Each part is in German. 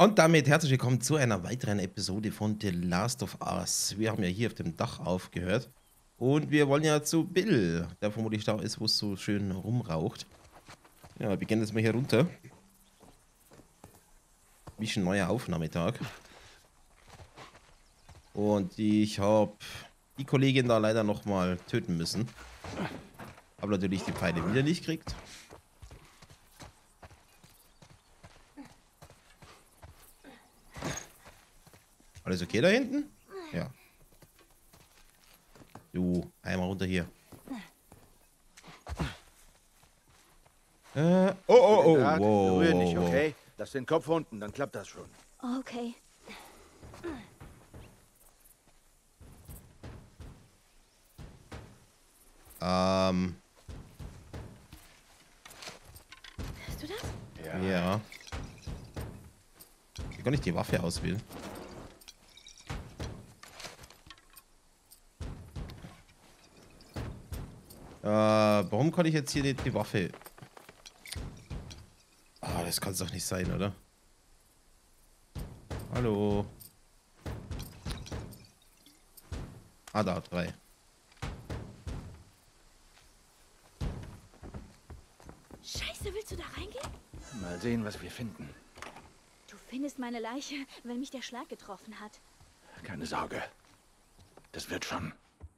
Und damit herzlich willkommen zu einer weiteren Episode von The Last of Us. Wir haben ja hier auf dem Dach aufgehört. Und wir wollen ja zu Bill, der vermutlich da ist, wo es so schön rumraucht. Ja, wir gehen jetzt mal hier runter. Wie schon neuer Aufnahmetag. Und ich habe die Kollegin da leider nochmal töten müssen. Aber natürlich die Pfeile wieder nicht kriegt. Alles okay da hinten? Ja. Du, einmal runter hier. Wow. Berühr nicht, okay? Lass den Kopf unten, dann klappt das schon. Okay. Hörst du das? Ja. Ich kann nicht die Waffe auswählen. Warum kann ich jetzt hier nicht die Waffe... Ah, das kann es doch nicht sein, oder? Hallo. Ah, da, 3. Scheiße, willst du da reingehen? Mal sehen, was wir finden. Du findest meine Leiche, weil mich der Schlag getroffen hat. Keine Sorge. Das wird schon.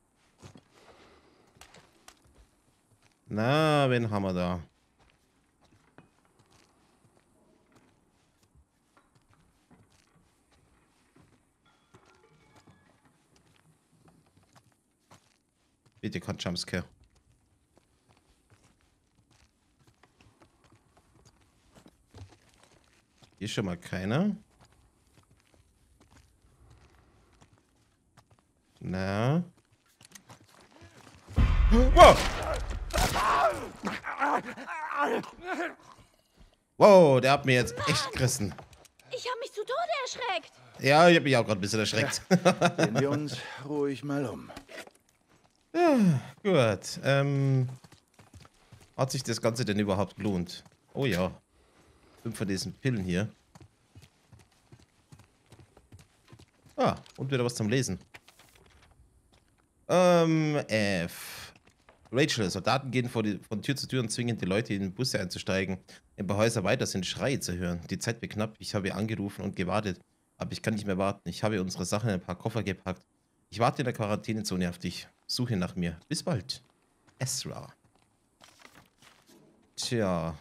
Na, wen haben wir da? Bitte kein Jumpscare. Hier ist schon mal keiner. Na. Wow! Wow, der hat mir jetzt echt gerissen. Ich habe mich zu Tode erschreckt. Ja, ich habe mich auch gerade ein bisschen erschreckt. Sehen wir uns ruhig mal um. Gut. Hat sich das Ganze denn überhaupt gelohnt? Oh ja. 5 von diesen Pillen hier. Ah, und wieder was zum Lesen. F. Rachel, Soldaten gehen von Tür zu Tür und zwingen die Leute in Busse einzusteigen. Ein paar Häuser weiter sind Schreie zu hören. Die Zeit wird knapp. Ich habe angerufen und gewartet. Aber ich kann nicht mehr warten. Ich habe unsere Sachen in ein paar Koffer gepackt. Ich warte in der Quarantänezone auf dich. Suche nach mir. Bis bald. Ezra. Tja.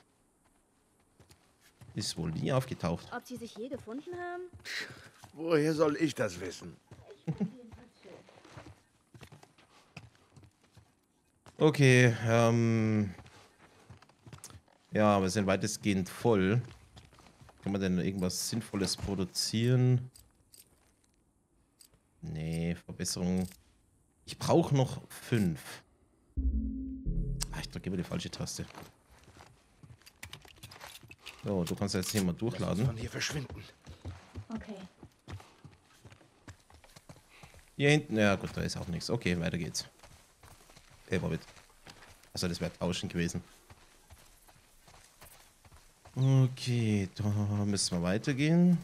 Ist wohl nie aufgetaucht. Ob sie sich je gefunden haben? Woher soll ich das wissen? Okay, ja, wir sind weitestgehend voll. Kann man denn irgendwas Sinnvolles produzieren? Nee, Verbesserung. Ich brauche noch 5. Ah, ich drücke immer die falsche Taste. So, du kannst jetzt hier mal durchladen. Von hier verschwinden. Okay. Hier hinten, ja gut, da ist auch nichts. Okay, weiter geht's. Moment. Also das wäre tauschen gewesen. Okay, da müssen wir weitergehen.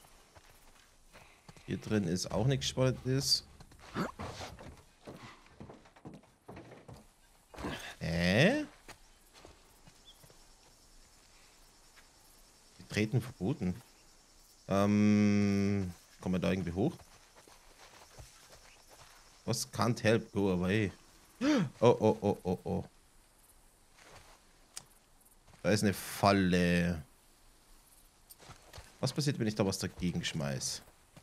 Hier drin ist auch nichts Spannendes. Betreten verboten. Kommen wir da irgendwie hoch? Was? Can't help, go away. Oh. Da ist eine Falle. Was passiert, wenn ich da was dagegen schmeiß?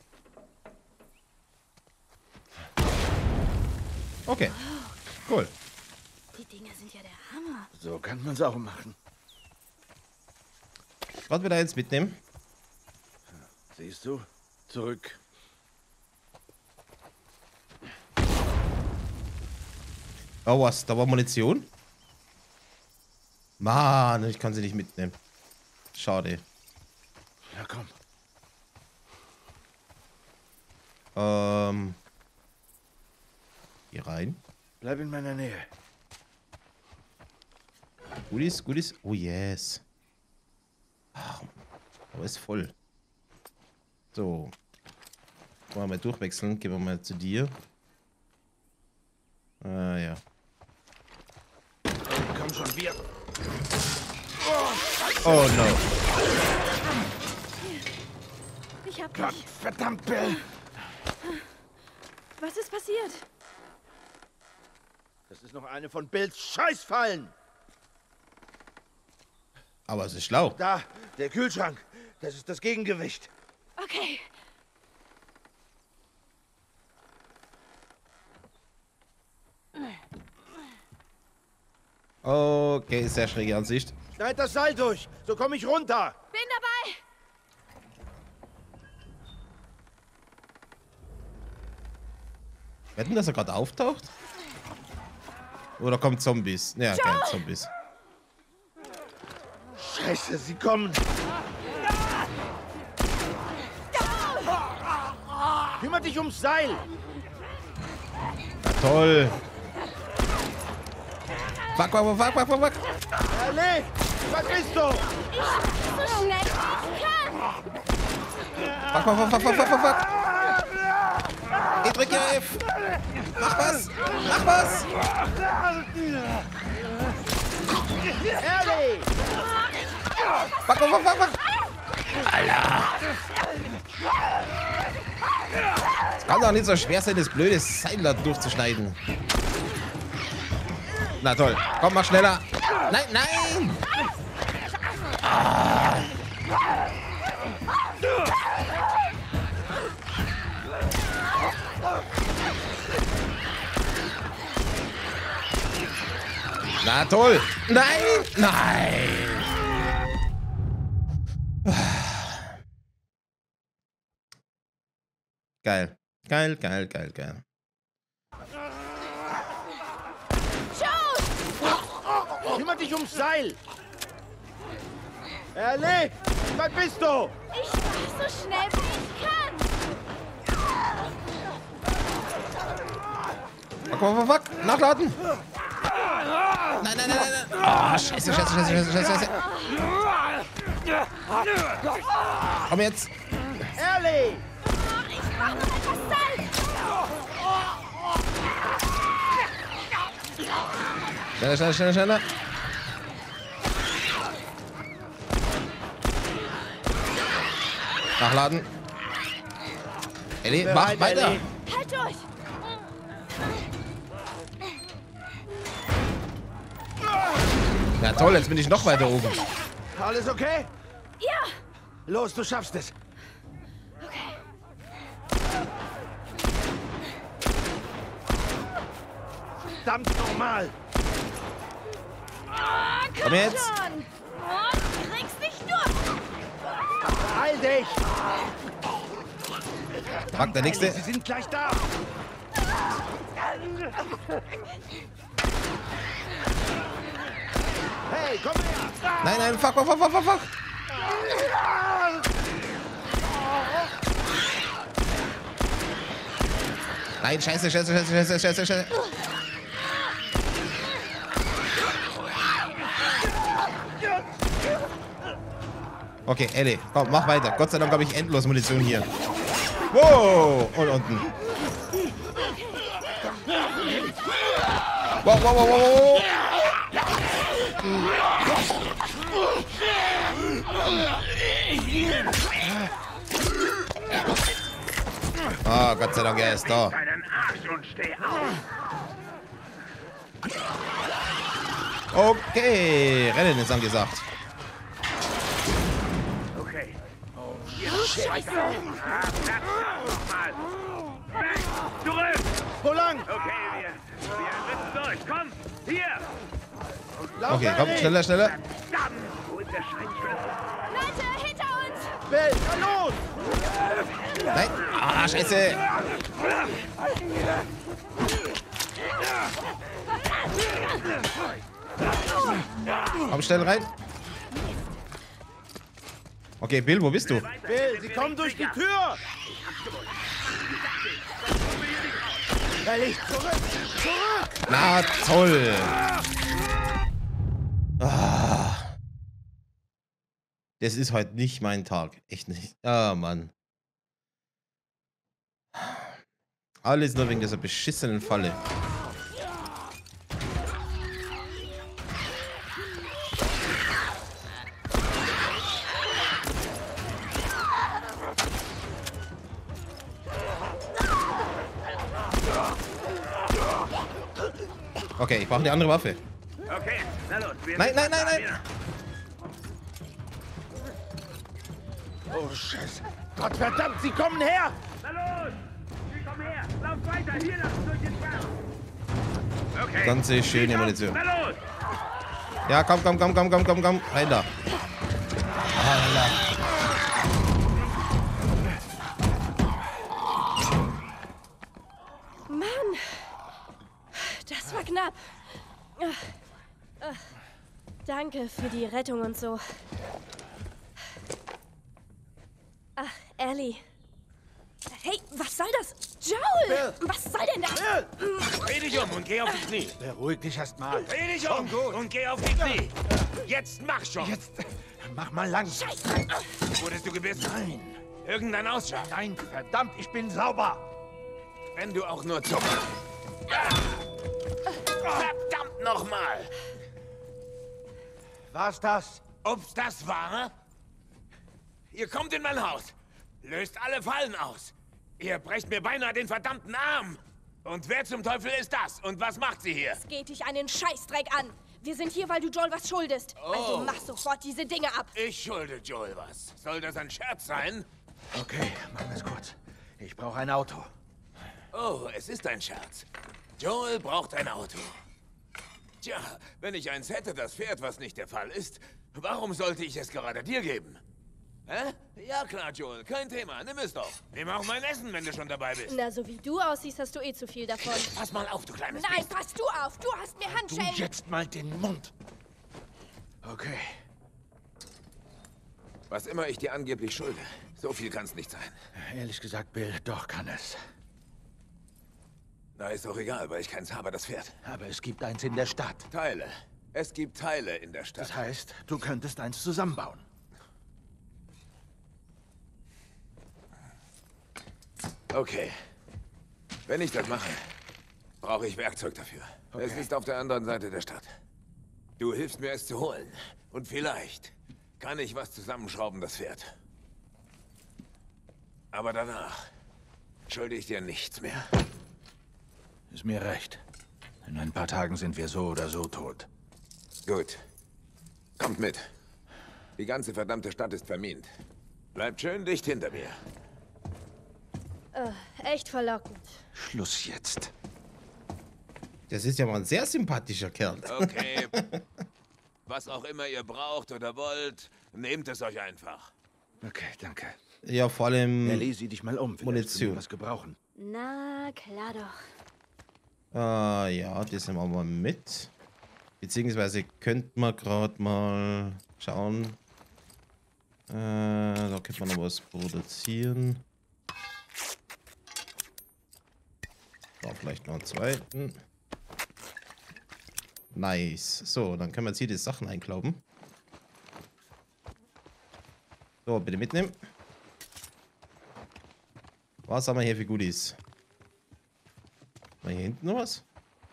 Okay, cool. Die Dinger sind ja der Hammer. So kann man es auch machen. Gerade wieder eins mitnehmen. Siehst du? Zurück. Oh was, da war Munition? Mann, ich kann sie nicht mitnehmen. Schade. Ja, komm. Hier rein. Bleib in meiner Nähe. Goodies, Goodies. Oh yes. Ach, aber ist voll. So. Wollen wir mal durchwechseln. Gehen wir mal zu dir. Ah, ja. Komm schon, wir. Oh, no. Ich hab Gott, dich. verdammt, Bill. Was ist passiert? Das ist noch eine von Bills Scheißfallen. Aber es ist schlau. Da, der Kühlschrank. Das ist das Gegengewicht. Okay. Okay, sehr schräge Ansicht. Schneid das Seil durch. So komme ich runter. Bin dabei. Wetten, dass er gerade auftaucht? Oder kommen Zombies? Ja, keine Zombies. Scheiße, sie kommen. Kümmer dich ums Seil. Na toll. Fuck, fuck, fuck, fuck, fuck, fuck. Erlebt. Was bist du? So schnell ich kann. Fuck, fuck, fuck, fuck, fuck, fuck, fuck. Ich drücke F. Mach was. Mach was. Ehrlich. Fuck, fuck, fuck, fuck, fuck. Alter. Es kann doch nicht so schwer sein, das blöde Seil da durchzuschneiden. Na toll. Komm, mach schneller. Nein, nein. Ah. Na toll. Nein, nein. Geil. Geil, geil, geil, geil. Kümmer dich ums Seil. Erlebt. Was bist du? Ich mach so schnell wie ich kann. Fuck, fuck, fuck, fuck. Nachladen. Nein, nein, nein, nein. Oh, scheiße, scheiße, scheiße, scheiße, scheiße. Komm jetzt. Ehrlich. Ich brauche noch etwas Salz. Schneller, schneller, schneller, schneller. Nachladen. Ellie, mach Bereit, weiter. Ellie. Halt durch. Na toll, jetzt bin ich noch weiter oben. Alles okay? Ja. Los, du schaffst es. Okay. Verdammt normal. Komm jetzt. Schon. Und kriegst dich durch. Beeil dich. Fuck, der nächste. Sie sind gleich da. Hey, komm her. Nein, nein, fuck, fuck, fuck, fuck, fuck, fuck. Nein, scheiße, scheiße, scheiße, scheiße, scheiße, scheiße. Okay, Ellie, komm, mach weiter. Gott sei Dank habe ich endlos Munition hier. Wow, und unten. Wow, wow, wow, wow. Ah, Gott sei Dank, er ist da. Deinen Arsch und steh auf! Okay, Rennen ist angesagt. Okay. Scheiße. Ah, Platz! Nochmal! Weg! Zurück! Wo lang? Okay, wir müssen durch. Komm! Hier! Lauf, Okay, komm, Ellie. schneller, schneller. Verdammt! Wo ist der Scheißschlüssel? Leute, hinter uns. Bill, na los. Nein. Ah, scheiße. Komm schnell rein. Okay, Bill, wo bist du? Bill, sie kommen durch die Tür. Ellie, zurück. Zurück. Na, toll. Ah. Das ist heute nicht mein Tag. Echt nicht. Ah, Mann. Alles nur wegen dieser beschissenen Falle. Okay, ich brauche eine andere Waffe. Okay, na los. Wir Nein, sind nein, fast nein, da. nein. Oh, Scheiße. Gott verdammt, sie kommen her! Na los! Sie kommen her! Lauf weiter! Hier lang durch den Berg! Okay. Ganze schöne Schieß auf. Munition. Na los! Ja, komm. Rein da. Mann, das war knapp. Danke für die Rettung und so. Ach, Ellie. Hey, was soll das? Joel! Was soll denn das? Dreh dich um und geh auf die Knie. Beruhig dich erst mal. Dreh dich um und geh auf die Knie. Jetzt mach schon. Jetzt mach mal langsam. Wurdest du gebissen? Nein, Irgendein Ausschlag. nein, verdammt, ich bin sauber. Wenn du auch nur zuckst. Verdammt nochmal. War's das? Ob's das war? Ihr kommt in mein Haus. Löst alle Fallen aus. Ihr brecht mir beinahe den verdammten Arm. Und wer zum Teufel ist das? Und was macht sie hier? Es geht dich einen Scheißdreck an. Wir sind hier, weil du Joel was schuldest. Also mach sofort diese Dinge ab. Ich schulde Joel was. Soll das ein Scherz sein? Okay, machen wir es kurz. Ich brauche ein Auto. Oh, es ist ein Scherz. Joel braucht ein Auto. Tja, wenn ich eins hätte, das Pferd, was nicht der Fall ist, warum sollte ich es gerade dir geben? Hä? Ja klar, Joel, kein Thema, nimm es doch. Nimm auch mein Essen, wenn du schon dabei bist. Na, so wie du aussiehst, hast du eh zu viel davon. Pass mal auf, du kleines Nein, Biest. pass du auf. Du hast mir Du Handschellen. jetzt mal den Mund. Okay, Was immer ich dir angeblich schulde, so viel kann's nicht sein. ehrlich gesagt, Bill, doch kann es. Na, ist doch egal, weil ich keins habe, das Pferd. Aber es gibt eins in der Stadt. Teile. Es gibt Teile in der Stadt. Das heißt, du könntest eins zusammenbauen. Okay. Wenn ich das mache, brauche ich Werkzeug dafür. Es Okay. ist auf der anderen Seite der Stadt. Du hilfst mir, es zu holen. Und vielleicht kann ich was zusammenschrauben, das Pferd. Aber danach schulde ich dir nichts mehr. Ist mir recht. In ein paar Tagen sind wir so oder so tot. Gut. Kommt mit. Die ganze verdammte Stadt ist vermint. Bleibt schön dicht hinter mir. Echt verlockend. Schluss jetzt. Das ist ja mal ein sehr sympathischer Kerl. Okay. Was auch immer ihr braucht oder wollt, nehmt es euch einfach. Okay, danke. Ja, vor allem. Ellie, sieh dich mal um. Vielleicht Munition. können wir was gebrauchen. Na, klar doch. Ja, das nehmen wir mal mit. Beziehungsweise könnte man gerade mal schauen. Da könnte man noch was produzieren. Da vielleicht noch einen zweiten. Nice. So, dann können wir jetzt hier die Sachen einklauben. So, bitte mitnehmen. Was haben wir hier für Goodies? Haben wir hier hinten noch was?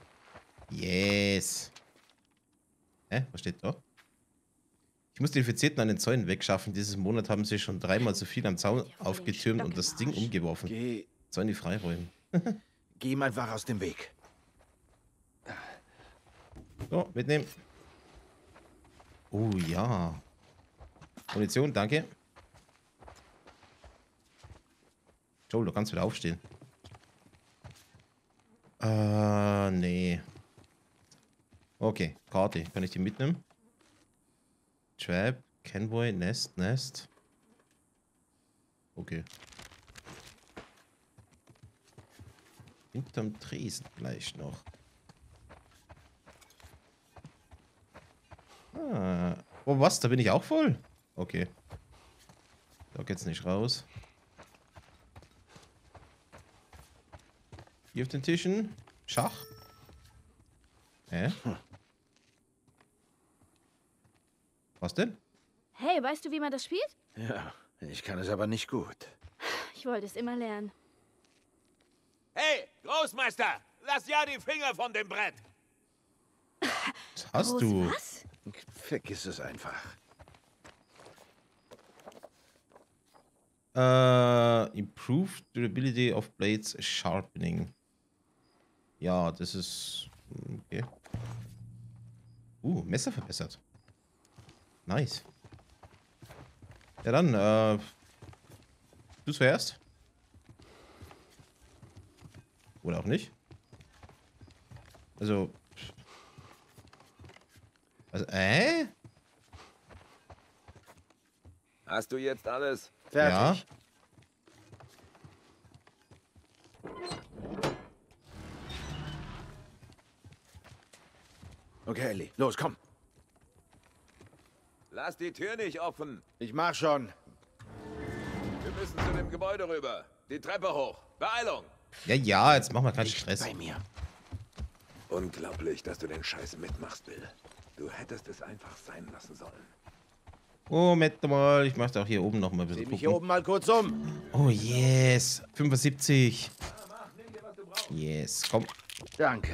Yes. Hä? Was steht da? Ich muss die Infizierten an den Zäunen wegschaffen. Dieses Monat haben sie schon 3-mal so viel am Zaun aufgetürmt und das Ding umgeworfen. Zäune freiräumen. Geh ihm einfach aus dem Weg. So, mitnehmen. Oh ja. Munition, danke. Joel, du kannst wieder aufstehen. Nee. Okay, Karte. Kann ich die mitnehmen? Trap, Convoy, Nest. Okay. Hinterm Tresen vielleicht noch. Oh, was? Da bin ich auch voll? Okay. Da geht's nicht raus. Hier auf den Tischen. Schach. Hä? Was denn? Hey, weißt du, wie man das spielt? Ja, ich kann es aber nicht gut. Ich wollte es immer lernen. Hey, Großmeister! Lass ja die Finger von dem Brett! Was hast du? Was? Vergiss es einfach. Improved durability of blades sharpening. Ja, das ist... Okay. Messer verbessert. Nice. Ja dann, du zuerst? Oder auch nicht? Also... Hast du jetzt alles? Fertig. Ja. Okay, Ellie, los, komm. Lass die Tür nicht offen. Ich mach schon. Wir müssen zu dem Gebäude rüber. Die Treppe hoch. Beeilung! Ja, jetzt mach mal keinen Stress. Bei mir. Unglaublich, dass du den Scheiß mitmachst, Bill. Du hättest es einfach sein lassen sollen. Moment mal, ich mach doch hier oben noch mal ein bisschen Zieh mich hier gucken. oben mal kurz um. Oh yes, 75. Yes, komm. Danke.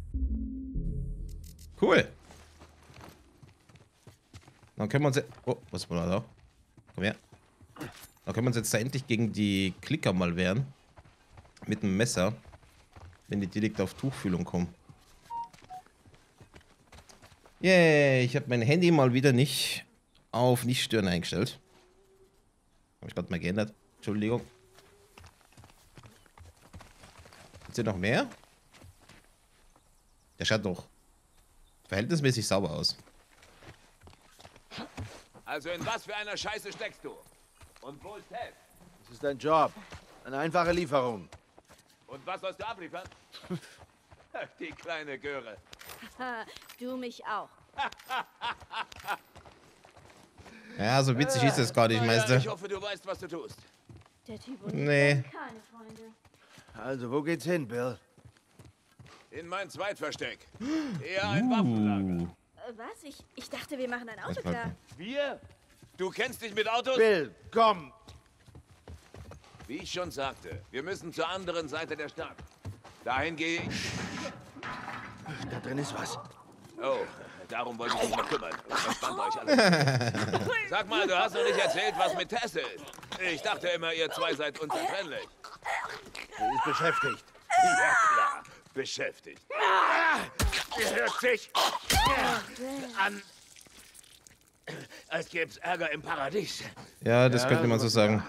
Cool. Dann können wir uns jetzt... Oh, was war da? Komm her. Dann können wir uns jetzt da endlich gegen die Klicker mal wehren. Mit dem Messer. Wenn die direkt auf Tuchfühlung kommen. Yay, ich habe mein Handy mal wieder nicht auf nicht stören eingestellt. Habe ich gerade mal geändert. Entschuldigung. Gibt es hier noch mehr? Der schaut doch verhältnismäßig sauber aus. Also in was für einer Scheiße steckst du? Und wo ist Ted? Das ist dein Job. Eine einfache Lieferung. Und was sollst du abliefern? Die kleine Göre. Ha, du mich auch. Ja, so witzig ist es gar nicht, Naja, Meister. ich hoffe, du weißt, was du tust. Der Typ und Nee. ich sind keine Freunde. Also, wo geht's hin, Bill? In mein Zweitversteck. Eher ein Waffenlager. Was? Ich dachte, wir machen ein Auto klar. Wir? Du kennst dich mit Autos? Bill, komm! Wie ich schon sagte, wir müssen zur anderen Seite der Stadt. Dahin gehe ich. Da drin ist was. Oh, darum wollte ich mich noch kümmern. Verspannt euch alle. Sag mal, du hast noch nicht erzählt, was mit Tess ist. Ich dachte immer, ihr zwei seid unzertrennlich. Sie ist beschäftigt. Ja, klar. Beschäftigt. Hört sich an, als gäbe es Ärger im Paradies. Ja, das könnte man so sagen.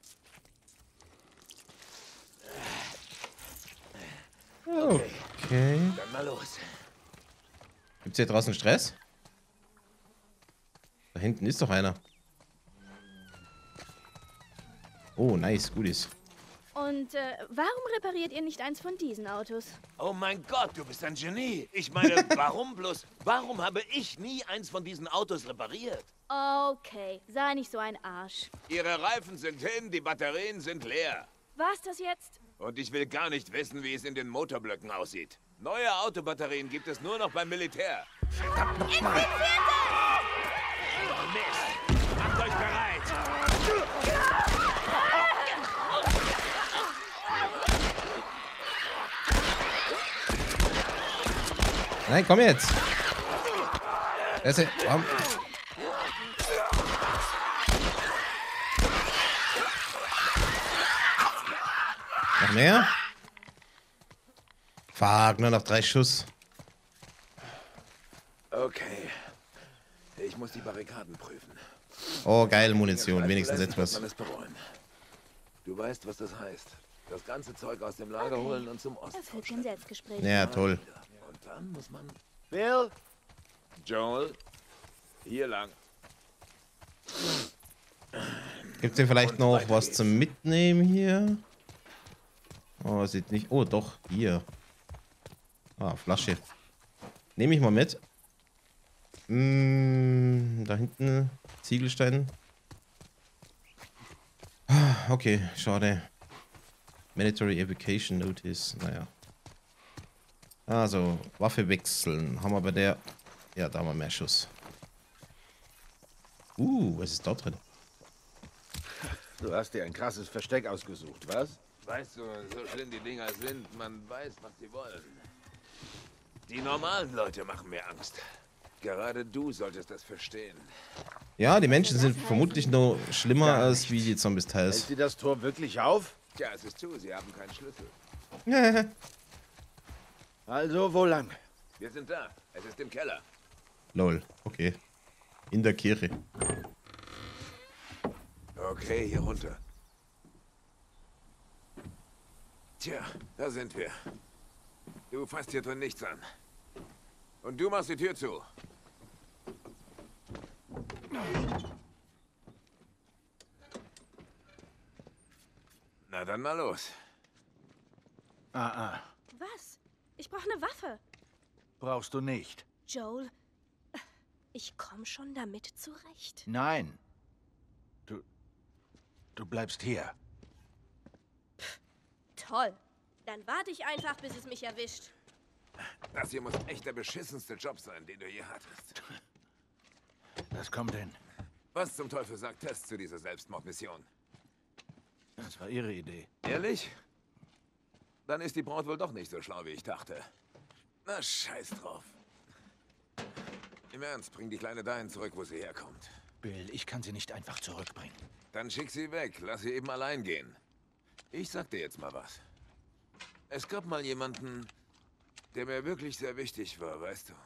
Okay. Dann mal los. Gibt's hier draußen Stress? Da hinten ist doch einer. Oh, nice, Goodies. Und warum repariert ihr nicht eins von diesen Autos? Oh mein Gott, du bist ein Genie. Ich meine, warum bloß? Warum habe ich nie eins von diesen Autos repariert? Okay, sei nicht so ein Arsch. Ihre Reifen sind hin, die Batterien sind leer. War's das jetzt? Und ich will gar nicht wissen, wie es in den Motorblöcken aussieht. Neue Autobatterien gibt es nur noch beim Militär. Verdammt nochmal! Oh Mist! Macht euch bereit! Nein, komm jetzt. Komm. Noch mehr? Fuck, nur noch 3 Schuss. Okay. Ich muss die Barrikaden prüfen. Oh, geil, Munition. Wenigstens etwas. Man es bereuen. Du weißt, was das heißt. Das ganze Zeug aus dem Lager holen und zum Osten. Erfüllt kein Selbstgespräch. Ja, toll. Und dann muss man... Bill? Joel, hier lang. Gibt's hier vielleicht noch was zum Mitnehmen hier? Oh, sieht nicht... Oh, doch, hier. Ah, Flasche. Nehme ich mal mit. Da hinten Ziegelstein. Okay, schade. Mandatory Evacuation Notice. Naja. Also, Waffe wechseln. Haben wir bei der... Ja, da haben wir mehr Schuss. Was ist da drin? Du hast dir ein krasses Versteck ausgesucht, was? Weißt du, so schlimm die Dinger sind, man weiß, was sie wollen. Die normalen Leute machen mir Angst. Gerade du solltest das verstehen. Ja, die Menschen sind vermutlich noch schlimmer als wie die Zombies Hält teils. sie das Tor wirklich auf? Tja, es ist zu, sie haben keinen Schlüssel. Also, wo lang? Wir sind da. Es ist im Keller. Lol, okay. In der Kirche. Okay, hier runter. Tja, da sind wir. Du fasst hier drin nichts an. Und du machst die Tür zu. Na dann mal los. Was? Ich brauche eine Waffe. Brauchst du nicht. Joel, ich komme schon damit zurecht. Nein. Du bleibst hier. Toll. Dann warte ich einfach, bis es mich erwischt. Das hier muss echt der beschissenste Job sein, den du je hattest. Das kommt hin. Was zum Teufel sagt Tess zu dieser Selbstmordmission? Das war ihre Idee. Ehrlich? Dann ist die Braut wohl doch nicht so schlau, wie ich dachte. Na, scheiß drauf. Im Ernst, bring die Kleine dahin zurück, wo sie herkommt. Bill, ich kann sie nicht einfach zurückbringen. Dann schick sie weg, lass sie eben allein gehen. Ich sag dir jetzt mal was. Es gab mal jemanden, der mir wirklich sehr wichtig war, weißt du?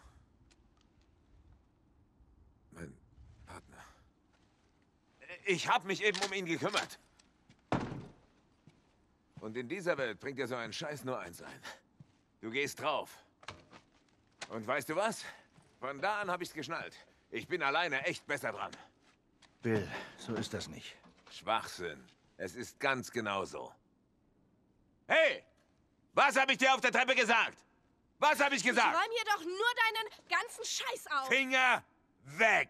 Mein Partner. Ich hab mich eben um ihn gekümmert. Und in dieser Welt bringt dir so ein Scheiß nur eins ein. Du gehst drauf. Und weißt du was? Von da an hab ich's geschnallt. Ich bin alleine echt besser dran. Bill, so ist das nicht. Schwachsinn. Es ist ganz genau so. Hey! Was habe ich dir auf der Treppe gesagt? Was habe ich gesagt? Räum hier doch nur deinen ganzen Scheiß auf. Finger weg!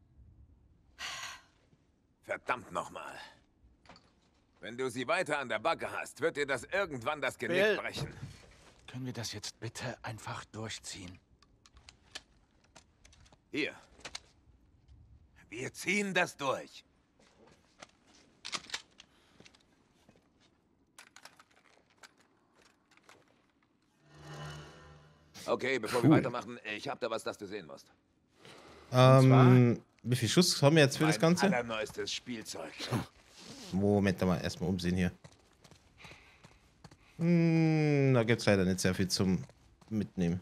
Verdammt nochmal. Wenn du sie weiter an der Backe hast, wird dir das irgendwann das Genick Bill. brechen. Können wir das jetzt bitte einfach durchziehen? Hier. Wir ziehen das durch. Okay, bevor wir weitermachen, ich hab da was, das du sehen musst. Wie viel Schuss haben wir jetzt für das Ganze? Mein allerneuestes Spielzeug. Moment mal, erstmal umsehen hier. Da gibt es leider nicht sehr viel zum Mitnehmen.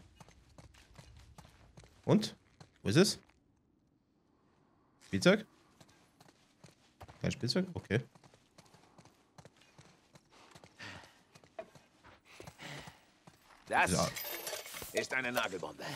Und? Wo ist es? Spielzeug? Kein Spielzeug? Okay. Das Ja. ist eine Nagelbombe.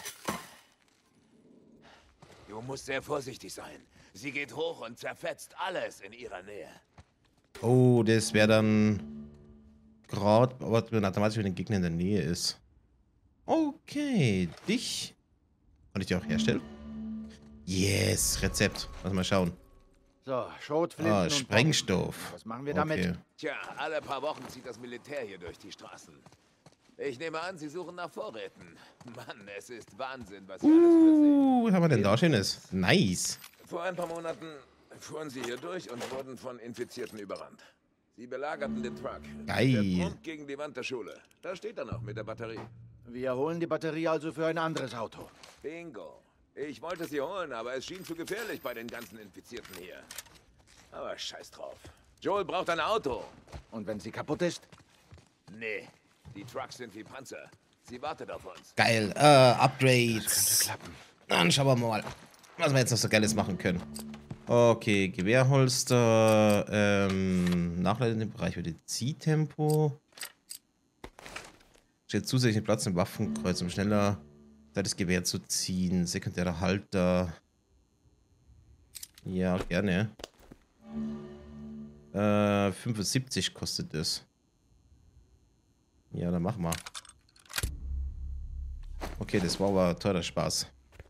Du musst sehr vorsichtig sein. Sie geht hoch und zerfetzt alles in ihrer Nähe. Oh, das wäre dann gerade, aber automatisch, wenn der Gegner in der Nähe ist. Okay, dich. Kann ich die auch herstellen? Yes, Rezept. Lass mal schauen. So, Schrotflinten und Sprengstoff. Bomben. Was machen wir damit? Okay. Tja, alle paar Wochen zieht das Militär hier durch die Straßen. Ich nehme an, sie suchen nach Vorräten. Mann, es ist Wahnsinn, was sie alles für sehen. Was haben wir denn da Schönes? Nice. Vor ein paar Monaten fuhren sie hier durch und wurden von Infizierten überrannt. Sie belagerten den Truck. Geil. Der prompt gegen die Wand der Schule. Da steht er noch mit der Batterie. Wir holen die Batterie also für ein anderes Auto. Bingo. Ich wollte sie holen, aber es schien zu gefährlich bei den ganzen Infizierten hier. Aber scheiß drauf. Joel braucht ein Auto. Und wenn sie kaputt ist? Nee, die Trucks sind wie Panzer. Sie wartet auf uns. Geil. Upgrades. Klappen. Dann schauen wir mal, was wir jetzt noch so Geiles machen können. Okay, Gewehrholster. Nachladen im Bereich für den Ziehtempo. Steht zusätzlichen Platz im Waffenkreuz, um schneller das Gewehr zu ziehen. Sekundärer Halter. Ja, gerne. 75 kostet das. Ja, dann machen wir. Okay, das war aber teurer Spaß.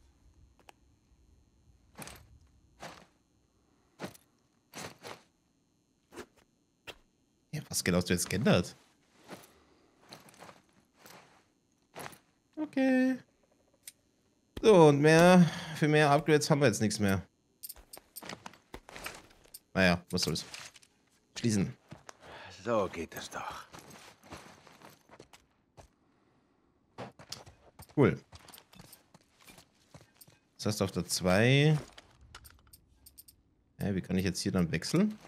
Ja, was genau hast du jetzt geändert? Okay. So, und für mehr Upgrades haben wir jetzt nichts mehr. Naja, was soll's. Schließen. So geht es doch. Cool. Das heißt auf der 2. Wie kann ich jetzt hier dann wechseln?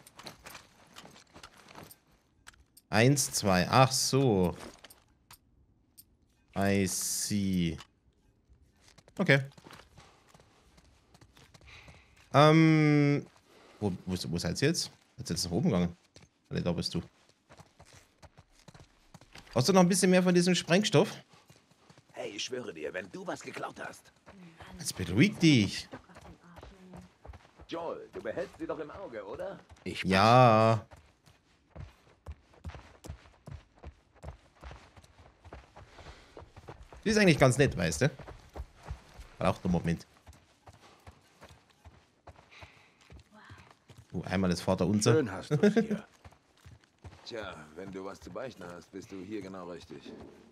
1, 2. Ach so. I see. Okay. Wo seid ihr jetzt? Jetzt nach oben gegangen. Alle, da bist du. Hast du noch ein bisschen mehr von diesem Sprengstoff? Hey, ich schwöre dir, wenn du was geklaut hast. Jetzt beruhig dich. Joel, du behältst sie doch im Auge, oder? Ja. Die ist eigentlich ganz nett, weißt du? Braucht einen Moment. Einmal das Vaterunser. Schön hast du es hier. Tja, wenn du was zu beichten hast, bist du hier genau richtig.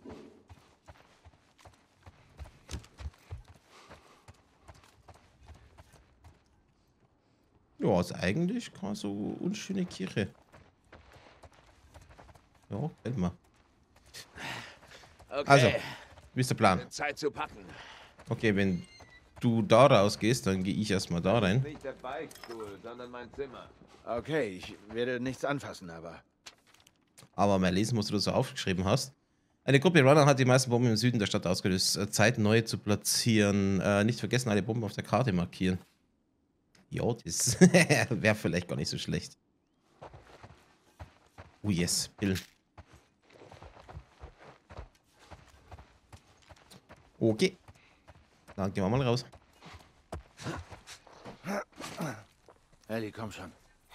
Ja, ist eigentlich keine so unschöne Kirche. Ja, gefällt mir. Okay, Also, wie ist der Plan? Zeit zu packen. Okay, wenn du da rausgehst, dann gehe ich erstmal da rein. Nicht der Beichtstuhl, sondern mein Zimmer. Okay, ich werde nichts anfassen, aber... mal lesen, was du da so aufgeschrieben hast. Eine Gruppe Runner hat die meisten Bomben im Süden der Stadt ausgelöst. Zeit, neue zu platzieren. Nicht vergessen, alle Bomben auf der Karte markieren. Ja, das wäre vielleicht gar nicht so schlecht. Oh yes, Bill. Okay. Dann gehen wir mal raus. Ellie, komm schon.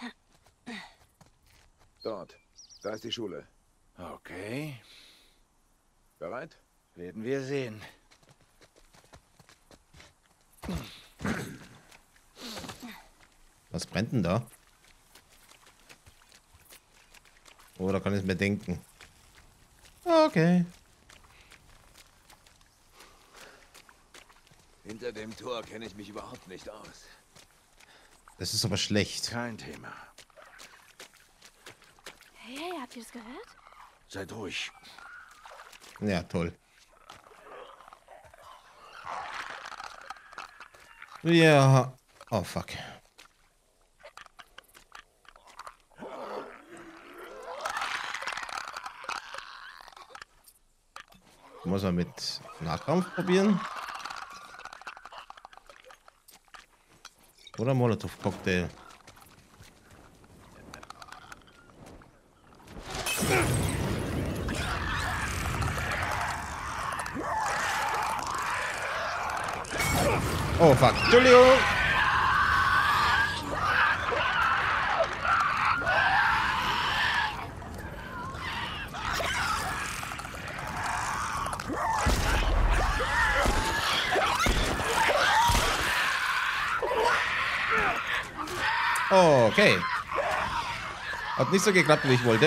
Dort. Da ist die Schule. Okay, Bereit? werden wir sehen. Was brennt denn da? Oder kann ich es mir denken? Okay. Hinter dem Tor kenne ich mich überhaupt nicht aus. Das ist aber schlecht. Kein Thema. Hey, habt ihr das gehört? Seid ruhig. Ja, toll. Ja. Oh, fuck. Muss man mit Nahkampf probieren? Oder Molotov-Cocktail? Oh fuck, Entschuldigung! Okay. Hat nicht so geklappt, wie ich wollte.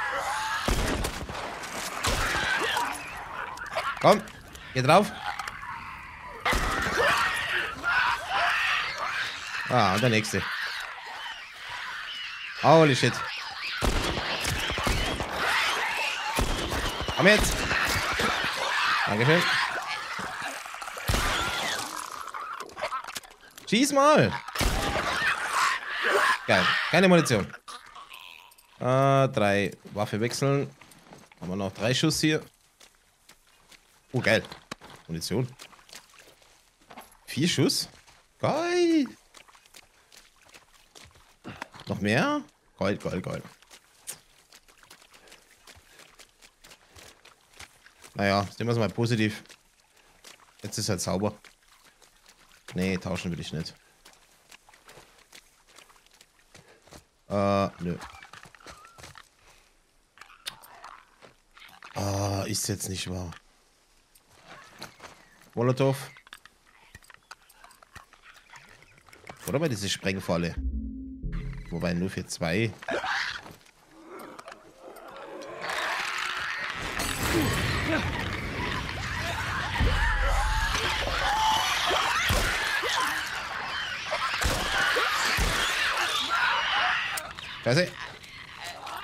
Komm, geh drauf. Ah, und der nächste. Holy shit. Komm jetzt. Dankeschön. Schieß mal. Geil. Keine Munition. 3 Waffe wechseln. Haben wir noch 3 Schuss hier. Oh, geil. Munition. 4 Schuss. Geil. Noch mehr? Gold, Gold, Gold. Naja, sehen wir es mal positiv. Jetzt ist halt sauber. Nee, tauschen will ich nicht. Nö. Ist jetzt nicht wahr. Molotov. Oder bei diese Sprengfalle. Wobei nur für 2. Scheiße.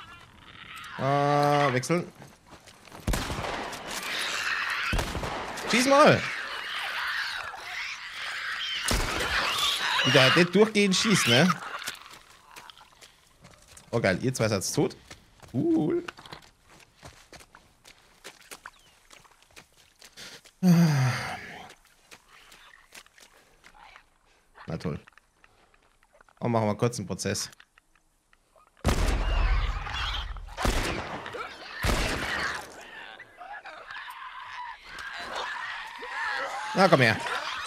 Wechseln. Schieß mal. Wieder nicht durchgehend schießt, ne? Oh geil, ihr zwei seid tot. Cool. Na toll. Und machen wir kurz einen Prozess. Na, komm her.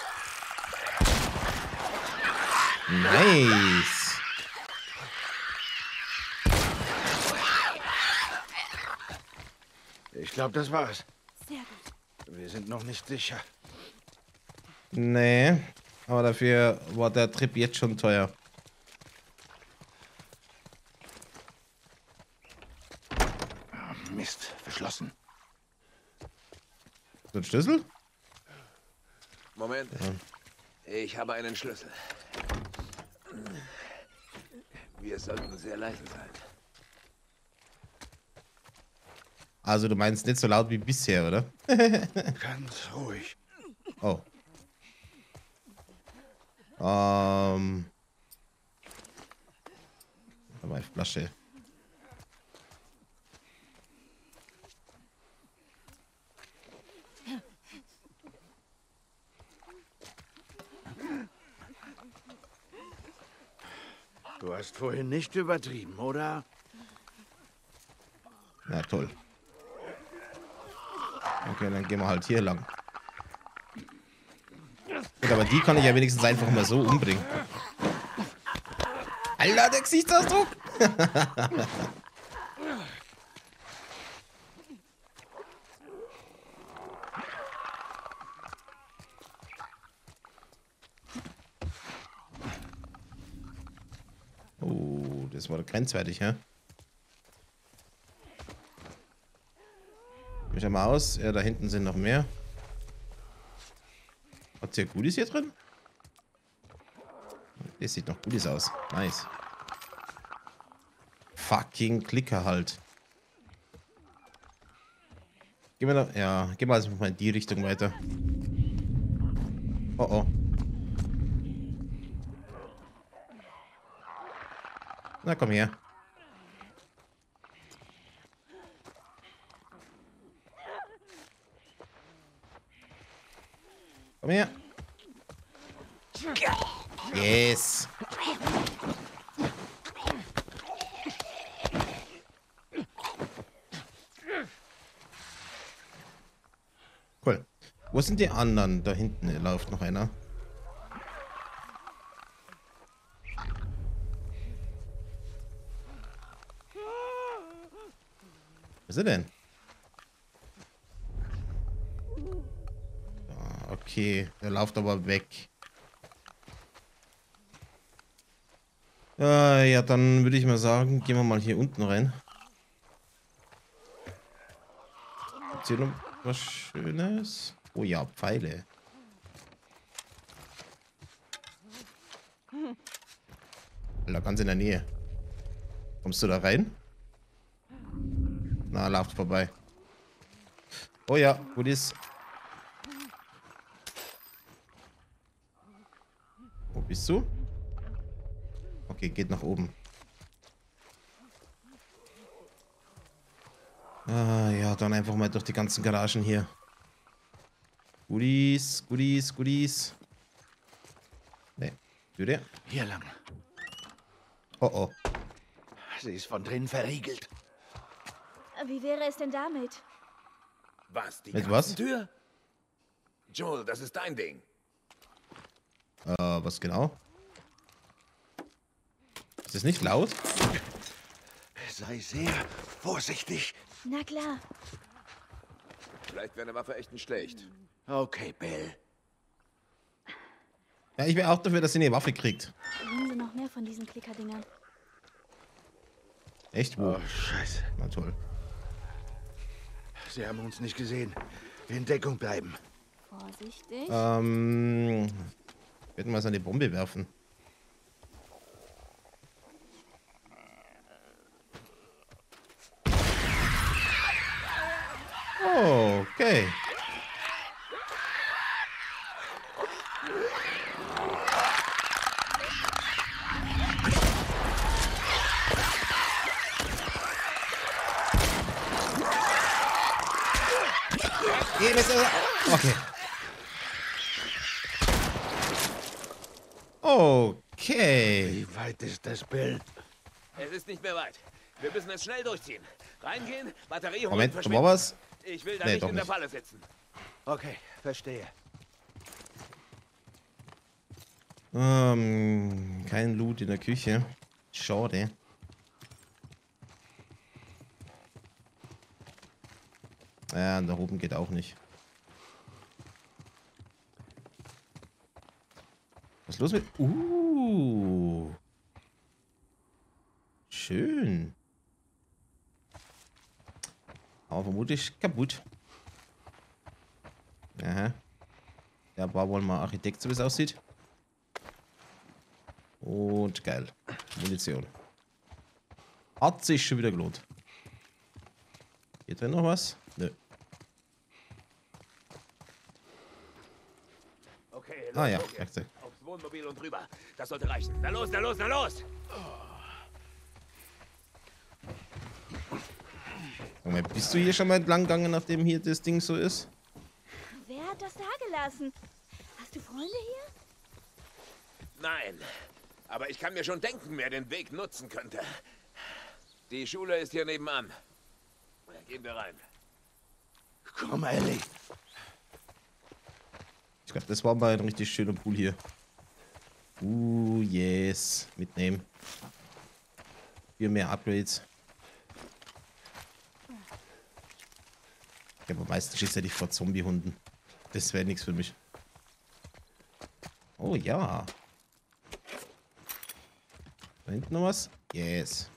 Nice. Ich glaube, das war's. Sehr gut. Wir sind noch nicht sicher. Nee. Aber dafür war der Trip jetzt schon teuer. Mist, verschlossen. So ein Schlüssel? Moment. Ich habe einen Schlüssel. Wir sollten sehr leise sein. Also du meinst nicht so laut wie bisher, oder? Ganz ruhig. Oh. Meine Flasche. Du hast vorhin nicht übertrieben, oder? Na toll. Okay, dann gehen wir halt hier lang. Gut, aber die kann ich ja wenigstens einfach mal so umbringen. Alter, der Gesichtsausdruck! Oh, das war grenzwertig, hä? Schau mal aus. Ja, da hinten sind noch mehr. Hat hier Goodies hier drin? Das sieht noch Goodies aus. Nice. Fucking Klicker halt. Gehen wir noch. Ja, gehen wir also mal in die Richtung weiter. Oh oh. Na komm her. Komm her. Yes. Cool. Wo sind die anderen? Da hinten läuft noch einer. Wo ist er denn? Okay, der läuft aber weg. Ja, dann würde ich mal sagen, gehen wir mal hier unten rein. Gibt's hier noch was Schönes? Oh ja, Pfeile. Alter, ganz in der Nähe. Kommst du da rein? Na, läuft vorbei. Oh ja, gut ist. Wo bist du? Okay, geht nach oben. Ah, ja, dann einfach mal durch die ganzen Garagen hier. Goodies, Goodies, Goodies. Ne, Tür. Hier lang. Oh oh. Sie ist von drinnen verriegelt. Wie wäre es denn damit? Was? Die Mit was? Tür? Joel, das ist dein Ding. Was genau? Ist das nicht laut? Sei sehr vorsichtig. Na klar. Vielleicht wäre eine Waffe echt nicht schlecht. Okay, Bill. Ja, ich wäre auch dafür, dass sie eine Waffe kriegt. Nehmen Sie noch mehr von diesen Klickerdingern. Echt? Wo? Oh, scheiße. Na toll. Sie haben uns nicht gesehen. In Deckung bleiben. Vorsichtig. Wir werden mal so eine Bombe werfen. Okay. Okay. Okay. Wie weit ist das Bild? Es ist nicht mehr weit. Wir müssen es schnell durchziehen. Reingehen, Batterie holen, Moment, verschwinden. war was? Ich will da Nee, nicht doch in der nicht. Falle sitzen. Okay, verstehe. Kein Loot in der Küche. Schade. Ja, da oben geht auch nicht. Was ist los mit... Schön. Aber vermutlich kaputt. Aha. Der war wohl mal Architekt, so wie es aussieht. Und geil. Munition. Hat sich schon wieder gelohnt. Hier drin noch was? Nö. Okay, los, Ah ja, los jetzt. merkte. Aufs Wohnmobil und rüber. Das sollte reichen. Na los, na los, na los! Moment, bist du hier schon mal entlang gegangen, nachdem hier das Ding so ist? Wer hat das da gelassen? Hast du Freunde hier? Nein. Aber ich kann mir schon denken, wer den Weg nutzen könnte. Die Schule ist hier nebenan. Gehen wir rein. Komm, Ellie. Ich glaube, das war mal ein richtig schöner Pool hier. Yes. Mitnehmen. Hier mehr Upgrades. Ja, aber meistens schießt er dich vor Zombie-Hunden. Das wäre nichts für mich. Oh ja. Da hinten noch was? Yes.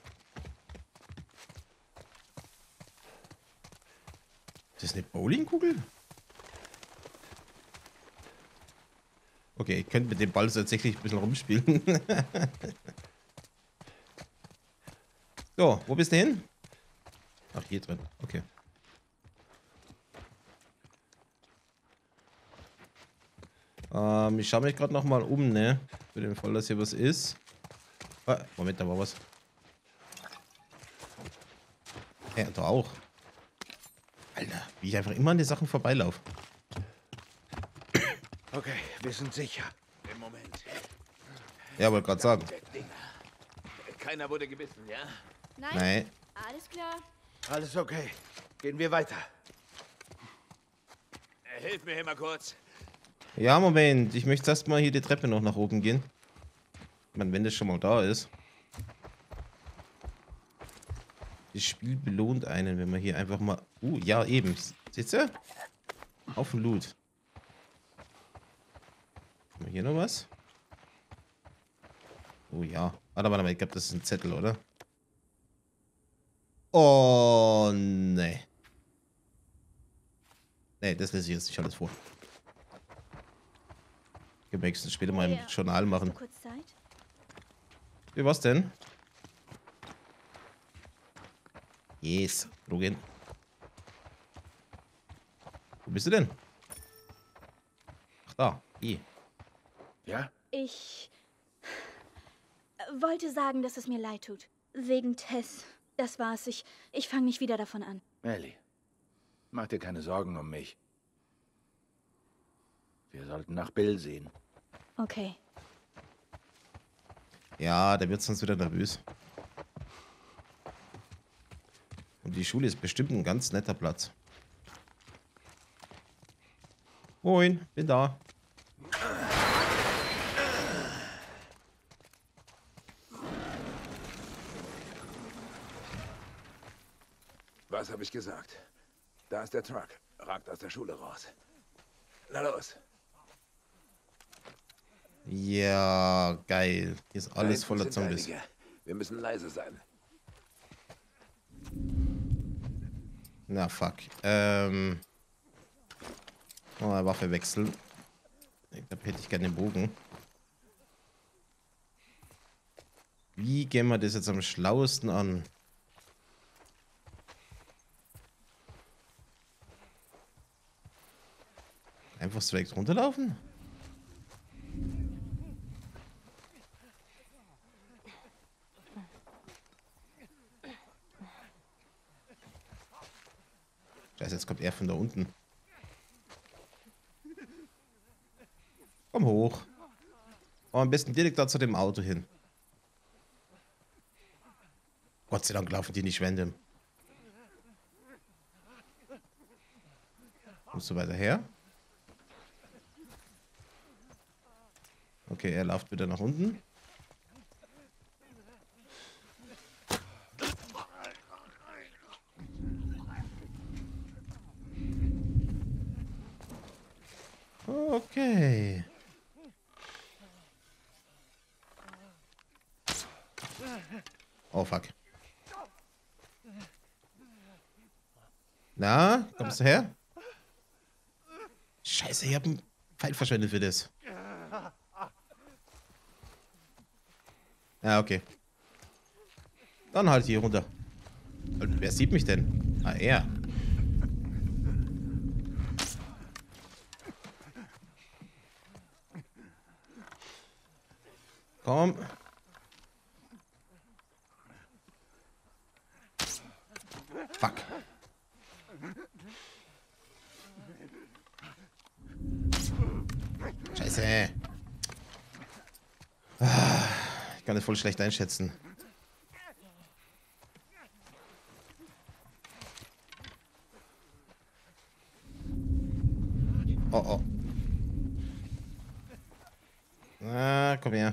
Ist das eine Bowlingkugel? Okay, ich könnte mit dem Ball tatsächlich ein bisschen rumspielen. So, wo bist du hin? Ach, hier drin. Okay. Ich schaue mich gerade noch mal um, ne? Für den Fall, dass hier was ist. Ah, Moment, da war was. Ja, da auch. Alter, wie ich einfach immer an die Sachen vorbeilaufe. Okay, wir sind sicher. Im Moment. Ja, wollte gerade sagen. Der Dinger. Keiner wurde gebissen, ja? Nein? Nein. Alles klar. Alles okay. Gehen wir weiter. Hilf mir hier mal kurz. Ja, Moment. Ich möchte erst mal hier die Treppe noch nach oben gehen. Ich meine, wenn das schon mal da ist. Das Spiel belohnt einen, wenn man hier einfach mal... ja, eben. Seht ihr? Auf den Loot. Haben wir hier noch was? Oh ja. Warte mal, ich glaube, das ist ein Zettel, oder? Oh, nee. Nee, das lese ich jetzt nicht alles vor. Ich kann wenigstens später mal im Ja. Journal Hast machen. du kurz Zeit? Wie was denn? Yes, Drogen. Wo bist du denn? Ach da, Ja? Ich wollte sagen, dass es mir leid tut. Wegen Tess. Das war's. Ich fange nicht wieder davon an. Ellie, mach dir keine Sorgen um mich. Wir sollten nach Bill sehen. Okay. Ja, der wird sonst wieder nervös. Und die Schule ist bestimmt ein ganz netter Platz. Moin, bin da. Was habe ich gesagt? Da ist der Truck. Ragt aus der Schule raus. Na los. Ja, geil. Hier ist alles Da voller hinten sind Zombies. einige. Wir müssen leise sein. Na, fuck. Oh, Waffe wechseln. Ich glaube, hätte ich gerne den Bogen. Wie gehen wir das jetzt am schlauesten an? Einfach direkt runterlaufen? Scheiße, jetzt kommt er von da unten. Komm hoch. Komm am besten direkt da zu dem Auto hin. Gott sei Dank laufen die nicht random. Kommst du weiter her? Okay, er läuft wieder nach unten. Okay. Oh, fuck. Na, kommst du her? Scheiße, ich hab einen Pfeil verschwendet für das. Ja, okay. Dann halt hier runter. Wer sieht mich denn? Ah, er. Komm. Fuck. Scheiße. Ich kann das voll schlecht einschätzen. Oh, oh. Ah, komm her.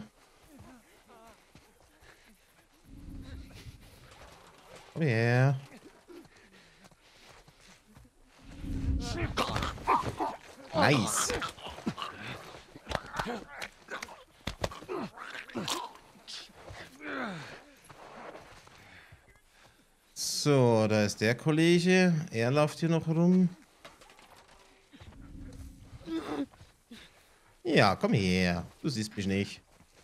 Komm her. Nice. So, da ist der Kollege. Er läuft hier noch rum. Ja, komm her. Du siehst mich nicht.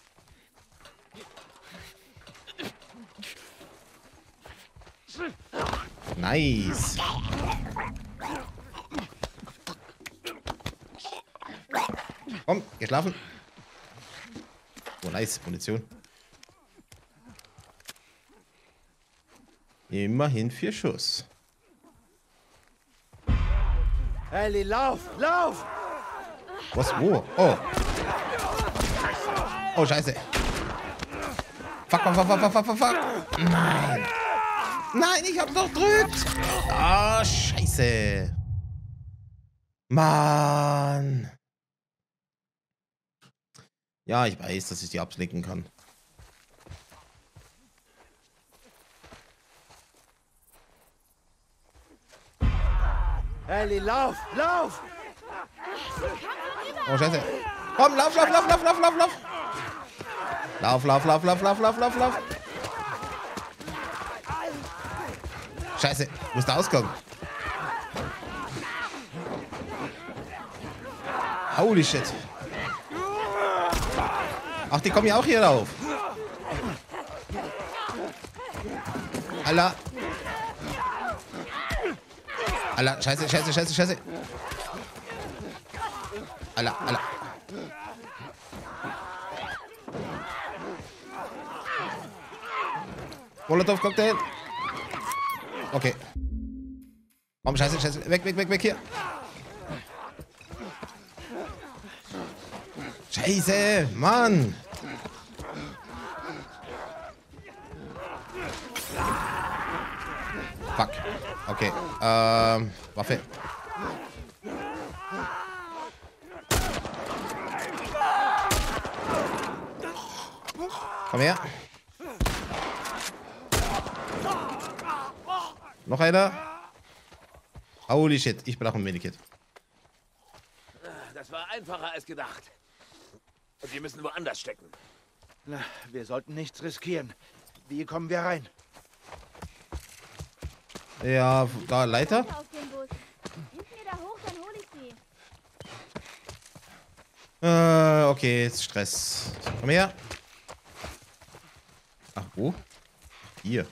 Nice. Komm, geschlafen. Oh, nice. Munition. Immerhin 4 Schuss. Ellie, lauf! Lauf! Was? Wo? Oh. Oh, scheiße. Fuck, fuck, fuck, fuck, fuck, fuck, fuck. Nein. Nein, ich hab doch gedrückt. Ah, scheiße. Mann. Ja, ich weiß, dass ich die abschlecken kann. Ellie, lauf! Lauf! Oh, scheiße. Komm, lauf, lauf, lauf, lauf, lauf, lauf, lauf. Lauf, lauf, lauf, lauf, lauf, lauf, lauf, lauf. Scheiße, wo ist der Ausgang? Holy shit. Ach, die kommen ja auch hier rauf. Alter. Alter, scheiße, scheiße, scheiße, scheiße. Alter, Alter. Molotov-Cocktail. Okay. Komm, scheiße, scheiße. Weg, weg, weg, weg hier. Scheiße, Mann. Fuck. Okay. Waffe. Komm her. Noch einer. Holy shit, ich brauche ein Medikit. Das war einfacher als gedacht. Und wir müssen woanders stecken. Na, wir sollten nichts riskieren. Wie kommen wir rein? Ja, da Leiter. Auf den Bus. Hilf mir da hoch, dann hole ich sie. Okay, jetzt Stress. Komm her. Ach, wo? Hier.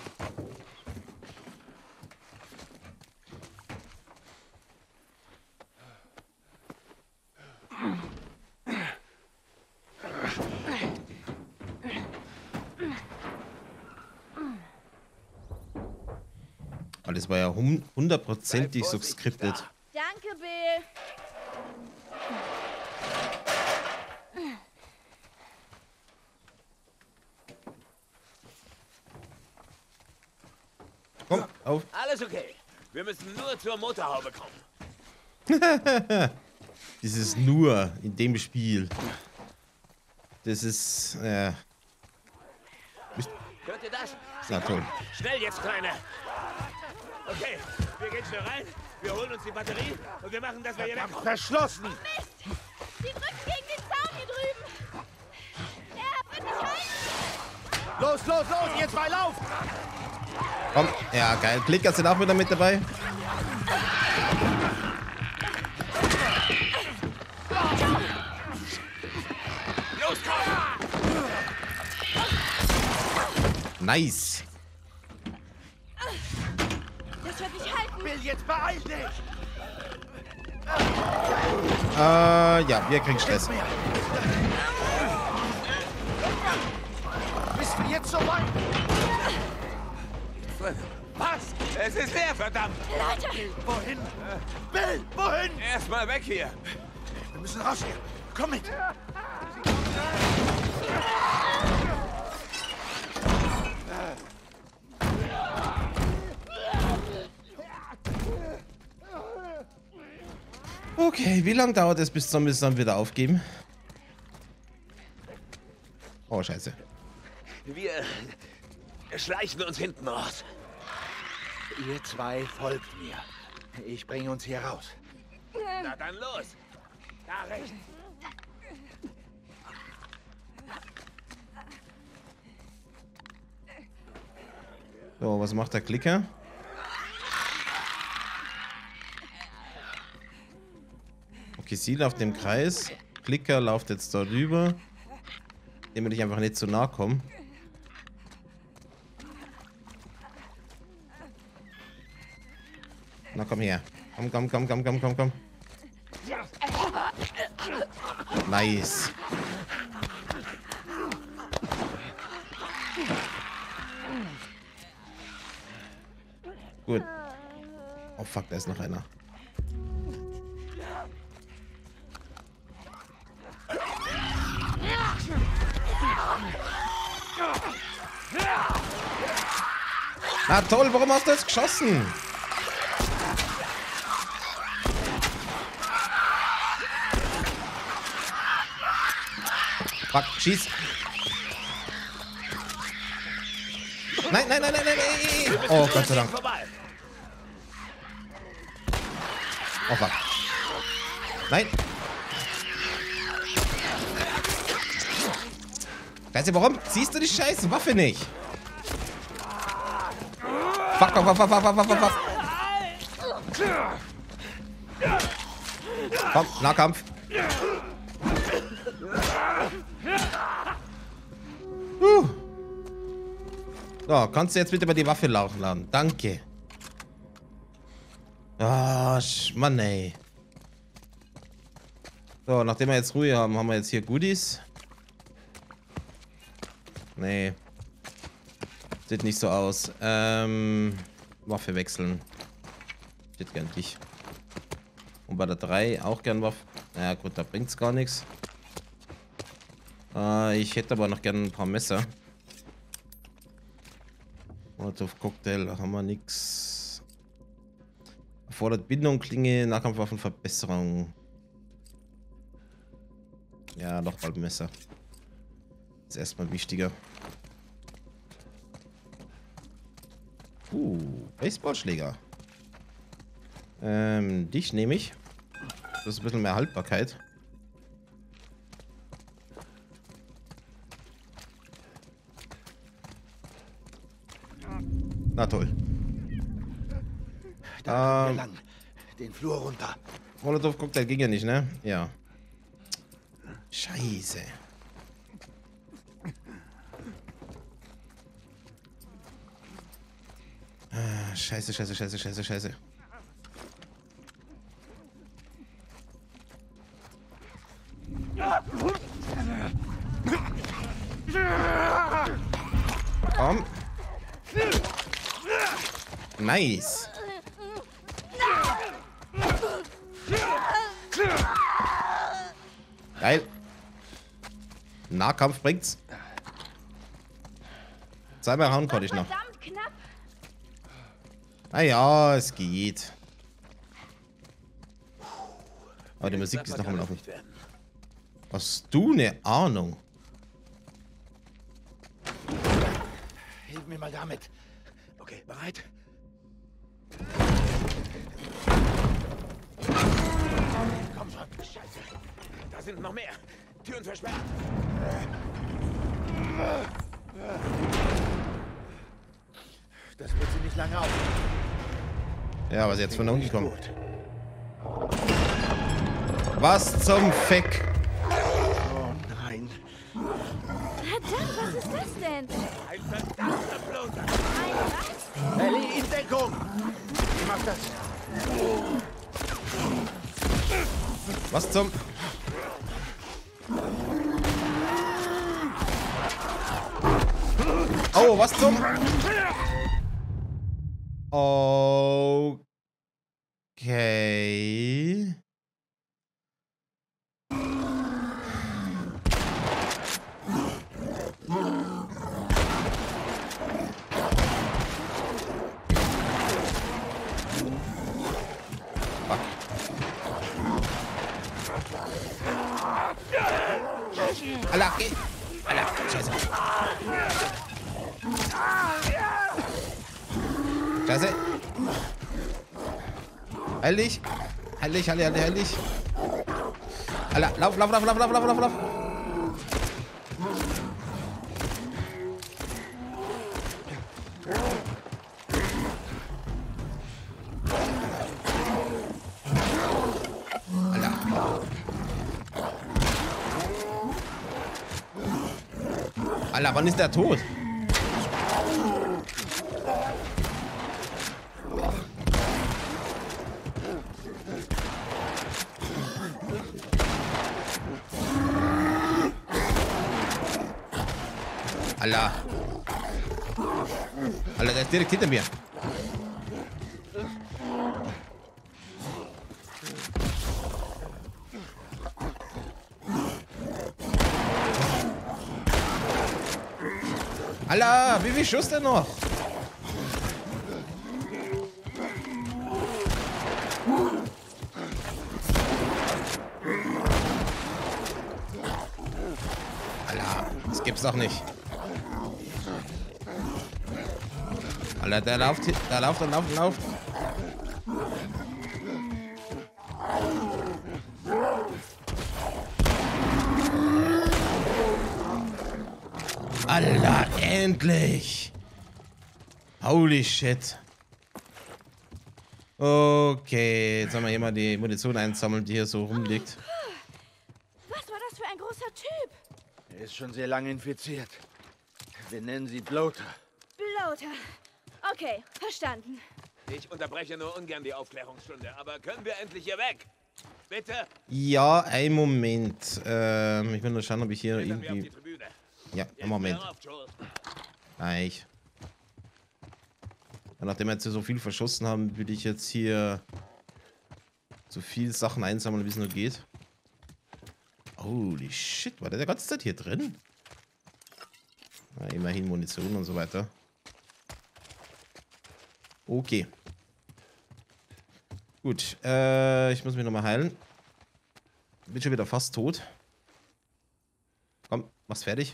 Weil das war ja hundertprozentig so geskriptet. Danke, Bill. auf. Alles okay. Wir müssen nur zur Motorhaube kommen. Dieses nur in dem Spiel. Das ist, Hört ihr das? na toll. Schnell jetzt, Kleine. Okay, wir gehen schnell rein. Wir holen uns die Batterie und wir machen, dass wir hier wegkommen. Verschlossen! Die drücken gegen den Zaun hier drüben. Er wird nicht halten. Los, los, los! Ihr zwei lauft! Komm, ja geil. Klicker sind auch wieder mit dabei. Los, komm! Nice. Das wird nicht halten. Bill, jetzt beeil dich! Ja, wir kriegen Stress. Bist du jetzt so weit? Was? Es ist leer, verdammt! Leute, Wohin? Bill, wohin? Erstmal weg hier. Wir müssen raus hier. Komm mit! Okay, wie lange dauert es, bis Zombies dann wieder aufgeben? Oh, scheiße. Wir schleichen uns hinten raus. Ihr zwei folgt mir. Ich bringe uns hier raus. Na dann los. Da rechts. So, was macht der Klicker? Okay, sie läuft im Kreis. Klicker läuft jetzt da rüber. Dem will ich einfach nicht zu nahe kommen. Na komm her. Komm. Nice. Gut. Oh fuck, da ist noch einer. Na toll, warum hast du jetzt geschossen? Fuck, schieß. Nein. Oh, Gott sei Dank. Oh, fuck. Nein. Weißt du, warum ziehst du die scheiß Waffe nicht? Fuck. Komm, Nahkampf. So, kannst du jetzt bitte mal die Waffe laden? Danke. Ah, Mann, ey. So, nachdem wir jetzt Ruhe haben, haben wir jetzt hier Goodies. Nee. Sieht nicht so aus. Waffe wechseln. Ich hätte gern dich. Und bei der 3 auch gern Waffe. Naja, gut, da bringt's gar nichts. Ich hätte aber noch gern ein paar Messer. Molotov Cocktail, da haben wir nix. Erfordert Bindung, Klinge, Nahkampfwaffenverbesserung. Ja, noch bald Messer. Ist erstmal wichtiger. Baseballschläger. Dich nehme ich. Das ist ein bisschen mehr Haltbarkeit. Na toll. Da gehen wir lang. Den Flur runter. Molotov Cocktail ging ja nicht, ne? Ja. Scheiße. Scheiße. Komm. Nice. Geil. Nahkampf bringt's. Zweimal hauen konnte ich noch. Verdammt knapp. Ah ja, es geht. Aber die Musik ist noch am Laufen. Hast du eine Ahnung? Hilf mir mal damit. Okay, bereit? Komm schon. Scheiße. Da sind noch mehr. Türen versperrt. Das wird sie nicht lange auf. Ja, aber sie jetzt von da unten Nicht kommen. gut. Was zum Fick? Oh nein. Verdammt, was ist das denn? Ein verdammter Bloter. Ein was? Ellie, in Deckung! Ich mach das. Was zum... Oh, was zum... Okay. Alter, geh! Alter, scheiße. Scheiße. Heil dich. Heil dich, heil dich. Alter, lauf. Alter, wann ist der tot? Alter. Alter, der ist direkt hinter mir. Alter, wie viel Schuss denn noch? Alter, das gibt's doch nicht. Alter, der läuft. Alter, endlich! Holy shit. Okay, jetzt haben wir hier mal die Munition einsammeln, die hier so rumliegt. Was war das für ein großer Typ? Er ist schon sehr lange infiziert. Wir nennen sie Bloater. Bloater. Okay, verstanden. Ich unterbreche nur ungern die Aufklärungsstunde, aber können wir endlich hier weg? Bitte? Ja, ein Moment. Ich will nur schauen, ob ich hier Klettern wir auf die irgendwie... Tribüne. Ja, Jetzt einen Moment. hör auf, Joel. Eich. Nachdem wir jetzt hier so viel verschossen haben, würde ich jetzt hier so viel Sachen einsammeln, wie es nur geht. Holy shit, war der ganze Zeit hier drin? Na, immerhin Munition und so weiter. Okay. Gut, ich muss mich nochmal heilen. Bin schon wieder fast tot. Komm, mach's fertig.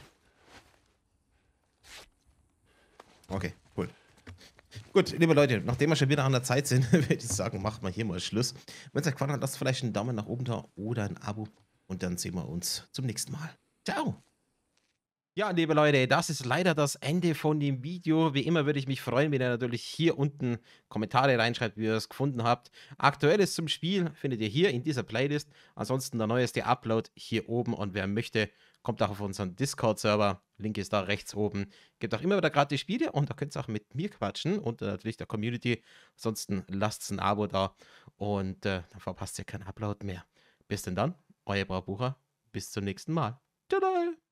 Okay, cool. Gut, liebe Leute, nachdem wir schon wieder an der Zeit sind, würde ich sagen, macht mal hier mal Schluss. Wenn es euch gefallen hat, lasst vielleicht einen Daumen nach oben da oder ein Abo. Und dann sehen wir uns zum nächsten Mal. Ciao. Ja, liebe Leute, das ist leider das Ende von dem Video. Wie immer würde ich mich freuen, wenn ihr natürlich hier unten Kommentare reinschreibt, wie ihr es gefunden habt. Aktuelles zum Spiel findet ihr hier in dieser Playlist. Ansonsten der neueste Upload hier oben. Und wer möchte, kommt auch auf unseren Discord-Server. Link ist da rechts oben. Gibt auch immer wieder gratis Spiele und da könnt ihr auch mit mir quatschen und natürlich der Community. Ansonsten lasst ein Abo da und dann verpasst ihr keinen Upload mehr. Bis denn dann, euer Braubucher. Bis zum nächsten Mal. Tada!